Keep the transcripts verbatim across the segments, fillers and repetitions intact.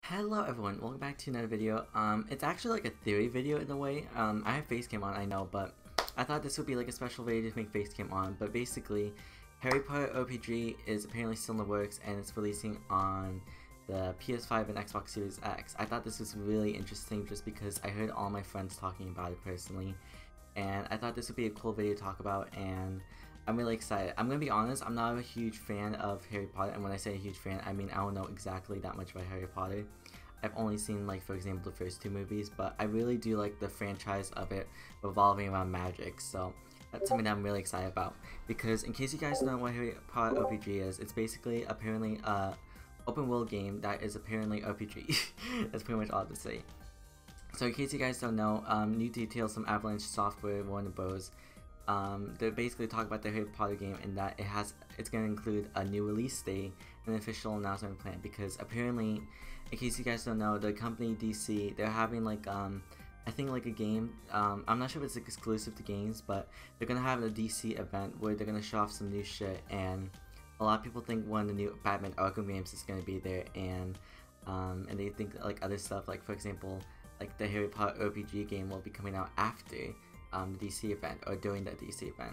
Hello everyone, welcome back to another video. Um, it's actually like a theory video in a way. Um, I have Facecam on, I know, but I thought this would be like a special video to make Facecam on. But basically, Harry Potter O P G is apparently still in the works and it's releasing on the P S five and Xbox Series X. I thought this was really interesting just because I heard all my friends talking about it personally. And I thought this would be a cool video to talk about, and I'm really excited. I'm gonna be honest, I'm not a huge fan of Harry Potter, and when I say a huge fan, I mean I don't know exactly that much about Harry Potter. I've only seen, like, for example, the first two movies, but I really do like the franchise of it revolving around magic, so that's something that I'm really excited about. Because in case you guys don't know what Harry Potter O P G is, it's basically apparently a open world game that is apparently O P G. That's pretty much all to say. So in case you guys don't know, um, new details from Avalanche Software, Warner Bros. Um, they basically talk about the Harry Potter game and that it has, it's going to include a new release date and an official announcement plan, because apparently, in case you guys don't know, the company D C, they're having like, um, I think like a game, um, I'm not sure if it's exclusive to games, but they're going to have a D C event where they're going to show off some new shit, and a lot of people think one of the new Batman Arkham games is going to be there, and, um, and they think like other stuff, like for example, like the Harry Potter O P G game will be coming out after um, the D C event, or during the D C event.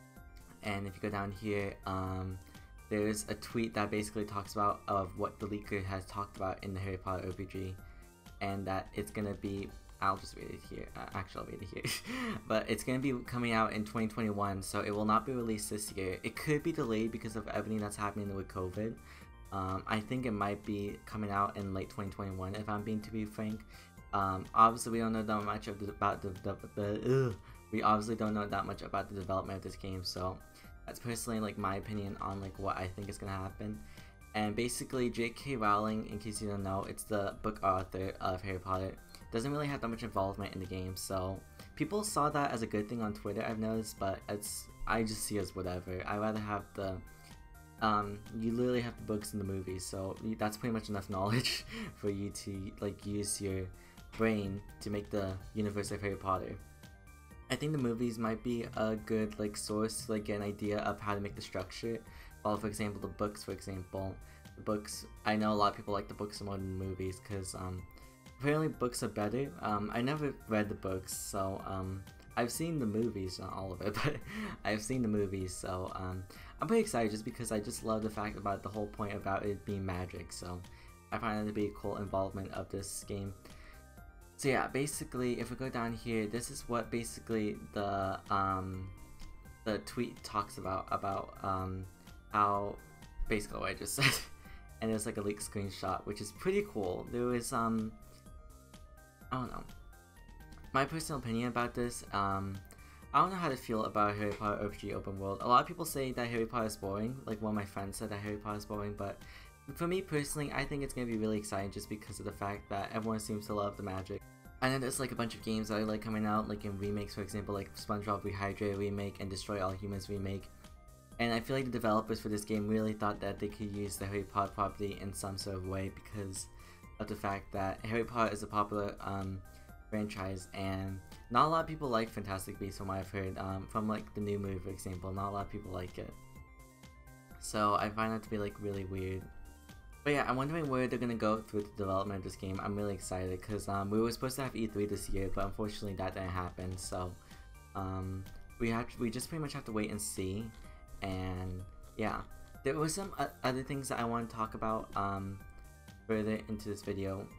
And if you go down here, um, there's a tweet that basically talks about of what the leaker has talked about in the Harry Potter O P G, and that it's gonna be, I'll just read it here, uh, actually I'll read it here, but it's gonna be coming out in twenty twenty-one, so it will not be released this year. It could be delayed because of everything that's happening with COVID. Um, I think it might be coming out in late twenty twenty-one, if I'm being to be frank. Um, obviously we don't know that much of the, about the, the, the ugh, we obviously don't know that much about the development of this game, so that's personally like my opinion on like what I think is gonna happen. And basically J K Rowling, in case you don't know, it's the book author of Harry Potter, doesn't really have that much involvement in the game, so people saw that as a good thing on Twitter, I've noticed, but it's, I just see it as whatever. I rather have the Um, you literally have the books and the movies, so that's pretty much enough knowledge for you to like use your brain to make the universe of Harry Potter. I think the movies might be a good like source to like get an idea of how to make the structure. While for example the books, for example, the books, I know a lot of people like the books more than the movies because um, apparently books are better. Um, I never read the books, so um, I've seen the movies, not all of it, but I've seen the movies, so um, I'm pretty excited just because I just love the fact about the whole point about it being magic, so I find it to be a cool involvement of this game. So yeah, basically, if we go down here, this is what basically the um, the tweet talks about, about um, how, basically what I just said, and it's like a leaked screenshot, which is pretty cool. There was, um, I don't know, my personal opinion about this, um, I don't know how to feel about Harry Potter O P G open world. A lot of people say that Harry Potter is boring, like one of my friends said that Harry Potter is boring, but for me personally, I think it's going to be really exciting just because of the fact that everyone seems to love the magic. I know there's like a bunch of games that I like coming out, like in remakes, for example, like SpongeBob Rehydrate remake and Destroy All Humans remake. And I feel like the developers for this game really thought that they could use the Harry Potter property in some sort of way because of the fact that Harry Potter is a popular um, franchise, and not a lot of people like Fantastic Beasts from what I've heard, um, from like the new movie for example, not a lot of people like it. So I find that to be like really weird. But yeah, I'm wondering where they're gonna go through the development of this game. I'm really excited because um, we were supposed to have E three this year, but unfortunately that didn't happen. So um, we have to, we just pretty much have to wait and see. And yeah, there were some uh, other things that I want to talk about um, further into this video.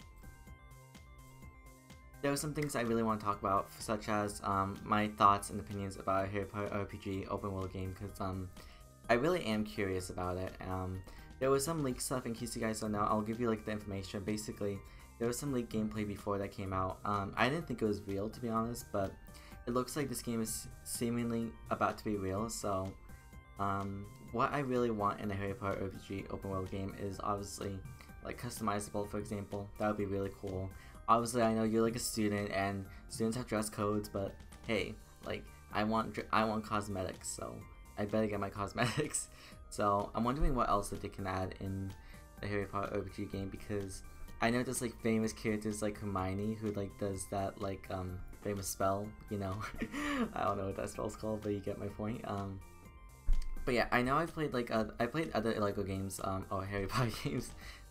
There were some things I really want to talk about, such as um, my thoughts and opinions about Harry Potter R P G open world game, because um, I really am curious about it. Um, there was some leaked stuff, in case you guys don't know, I'll give you like the information. Basically, there was some leaked gameplay before that came out. Um, I didn't think it was real, to be honest, but it looks like this game is seemingly about to be real, so um, what I really want in a Harry Potter R P G open world game is obviously like customizable, for example. That would be really cool. Obviously, I know you're like a student and students have dress codes, but hey, like I want I want cosmetics, so I better get my cosmetics. So I'm wondering what else that they can add in the Harry Potter R P G game, because I know there's like famous characters like Hermione who like does that like um famous spell, you know. I don't know what that spell's called, but you get my point. Um, but yeah, I know I've played like uh, I played other Lego games, um, or Harry Potter games,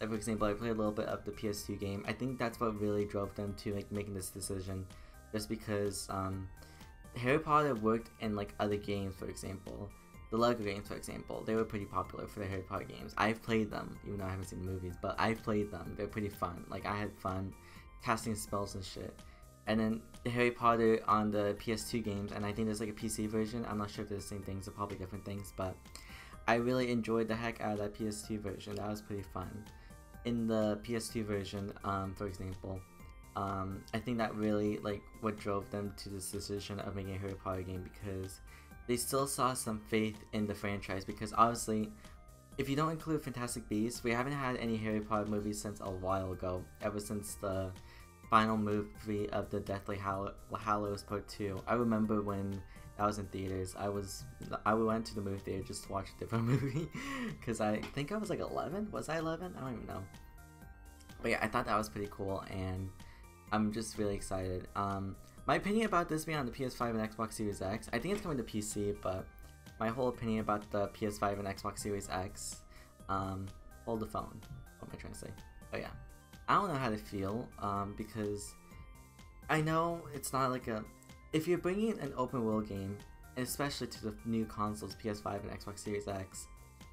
like, for example, I played a little bit of the P S two game. I think that's what really drove them to like making this decision, just because um, Harry Potter worked in like other games, for example. The Lego games, for example, they were pretty popular for the Harry Potter games. I've played them, even though I haven't seen the movies, but I've played them. They're pretty fun. Like, I had fun casting spells and shit. And then the Harry Potter on the P S two games, and I think there's like a P C version. I'm not sure if they're the same things, they're probably different things, but I really enjoyed the heck out of that P S two version. That was pretty fun. In the P S two version, um, for example, um, I think that really like what drove them to this decision of making a Harry Potter game, because they still saw some faith in the franchise. Because obviously, if you don't include Fantastic Beasts, we haven't had any Harry Potter movies since a while ago, ever since the final movie of the Deathly Hallow Hallows Part two. I remember when that was in theaters, I was I went to the movie theater just to watch a different movie, because I think I was like eleven. Was I eleven? I don't even know. But yeah, I thought that was pretty cool, and I'm just really excited. Um, my opinion about this being on the P S five and Xbox Series X, I think it's coming to P C, but my whole opinion about the P S five and Xbox Series X, um, hold the phone. What am I trying to say? But yeah, I don't know how to feel, um, because I know it's not like a, if you're bringing an open world game, especially to the new consoles, P S five and Xbox Series X,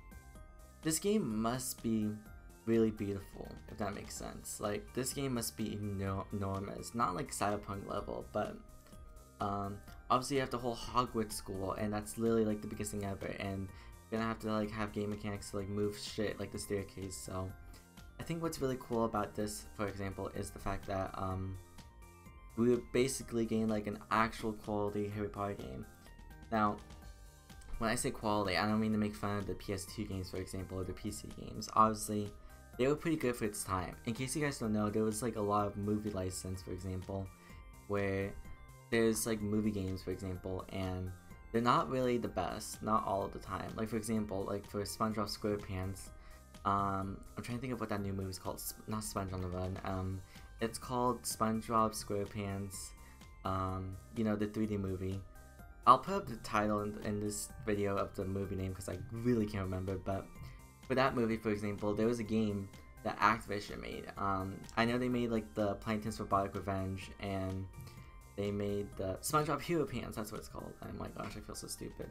this game must be really beautiful, if that makes sense. Like, this game must be eno enormous, not like Cyberpunk level, but um, obviously you have the whole Hogwarts school, and that's literally like the biggest thing ever, and you're gonna have to like have game mechanics to like move shit like the staircase. So I think what's really cool about this, for example, is the fact that um, we were basically getting like an actual quality Harry Potter game. Now, when I say quality, I don't mean to make fun of the P S two games, for example, or the P C games. Obviously, they were pretty good for its time. In case you guys don't know, there was like a lot of movie license, for example, where there's like movie games, for example, and they're not really the best, not all of the time. Like, for example, like for SpongeBob SquarePants, um, I'm trying to think of what that new movie is called. Not Sponge on the Run. Um, it's called SpongeBob SquarePants. Um, you know, the three D movie. I'll put up the title in, in this video of the movie name because I really can't remember, but for that movie, for example, there was a game that Activision made. Um, I know they made like the Plankton's Robotic Revenge, and they made the SpongeBob Hero Pants, that's what it's called. Oh my gosh, I feel so stupid.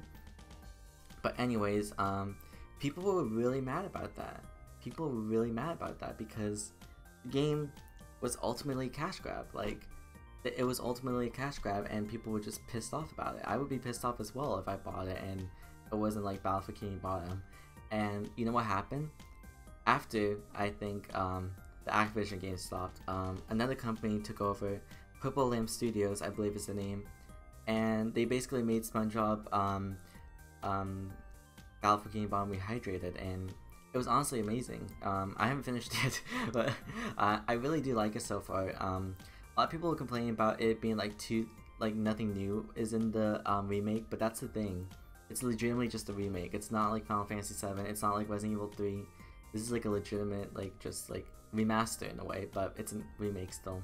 But anyways, um, people were really mad about that. People were really mad about that because the game was ultimately a cash grab. Like, it was ultimately a cash grab, and people were just pissed off about it. I would be pissed off as well if I bought it and it wasn't like Battlefield Bikini Bottom. And you know what happened? After, I think, um, the Activision game stopped, um, another company took over, Purple Lamp Studios, I believe is the name, and they basically made SpongeBob um, um, Battlefield Bikini Bottom Rehydrated, and it was honestly amazing. Um, I haven't finished it, but uh, I really do like it so far. Um, a lot of people are complaining about it being like too, like nothing new is in the um, remake, but that's the thing. It's legitimately just a remake. It's not like Final Fantasy seven. It's not like Resident Evil three. This is like a legitimate, like, just like remaster in a way, but it's a remake still.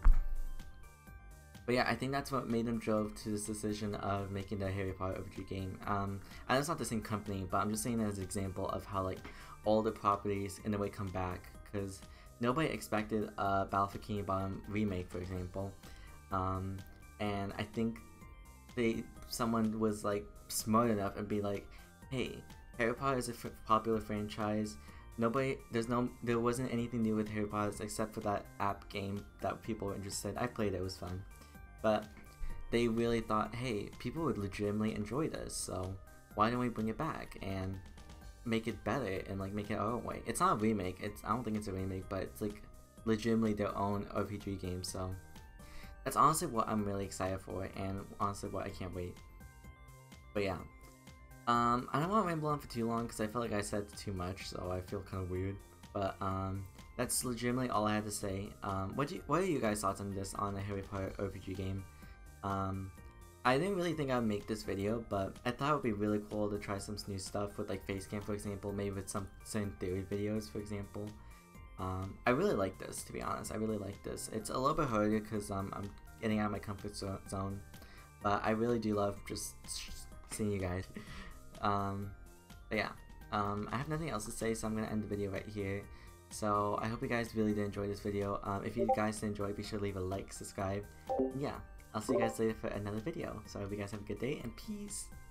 But yeah, I think that's what made them drove to this decision of making the Harry Potter O P G game. Um, and it's not the same company, but I'm just saying that as an example of how like all the properties in a way come back, because nobody expected a Battlefield Bikini Bottom remake, for example. Um, and I think they someone was like smart enough and be like, hey, Harry Potter is a f popular franchise. Nobody, there's no, there wasn't anything new with Harry Potter except for that app game that people were interested. I played it, it was fun. But they really thought, hey, people would legitimately enjoy this, so why don't we bring it back and make it better and like make it our own way. It's not a remake. It's I don't think it's a remake, but it's like legitimately their own R P G game. So that's honestly what I'm really excited for, and honestly what I can't wait. But yeah, um, I don't want to ramble on for too long because I feel like I said too much, so I feel kind of weird. But um, that's legitimately all I had to say. Um, what do you, what are you guys' thoughts on this on a Harry Potter R P G game? Um, I didn't really think I would make this video, but I thought it would be really cool to try some new stuff with like Facecam, for example, maybe with some certain theory videos, for example. Um, I really like this, to be honest. I really like this. It's a little bit harder because um, I'm getting out of my comfort zone, but I really do love just seeing you guys. Um, but yeah, um, I have nothing else to say, so I'm going to end the video right here. So I hope you guys really did enjoy this video. Um, if you guys did enjoy, be sure to leave a like, subscribe. Yeah, I'll see you guys later for another video. So I hope you guys have a good day and peace.